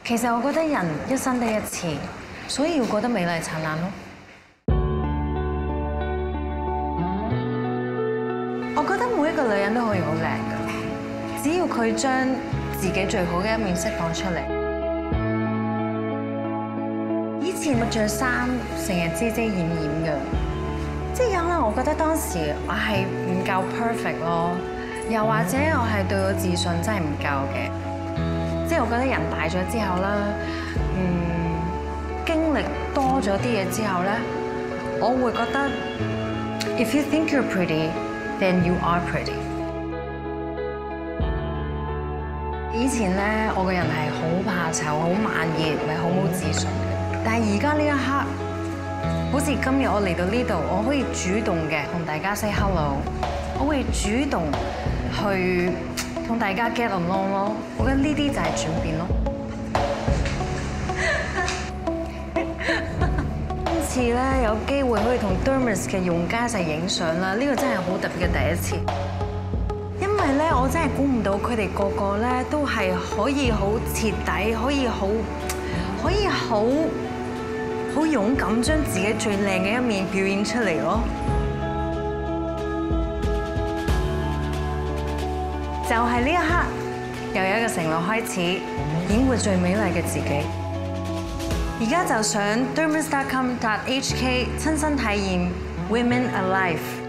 其實我覺得人一生得一次，所以要覺得美麗燦爛咯。我覺得每一個女人都可以好靚㗎，只要佢將自己最好嘅一面釋放出嚟。以前我着衫成日遮遮掩掩嘅，即係可能我覺得當時我係唔夠 perfect 咯，又或者我係對我自信真係唔夠嘅。即係我覺得人大咗之後啦，經歷多咗啲嘢之後咧，我會覺得 if you think you're pretty, then you are pretty。以前咧，我個人係好怕醜、好慢熱，咪好冇自信嘅。但係而家呢一刻，好似今日我嚟到呢度，我可以主動嘅同大家 say hello， 我會主動去同大家 get along 咯。我覺得呢啲就係轉變咯。今次咧有機會可以同 Dermis 嘅用家一齊影相啦，呢個真係好特別嘅第一次。因為咧，我真係估唔到佢哋個個咧都係可以好徹底，可以好勇敢將自己最靚嘅一面表演出嚟咯。就係呢一刻，又有一個承諾開始，演活最美麗嘅自己。而家就上 dermis.com.hk 親身體驗 Women Alive。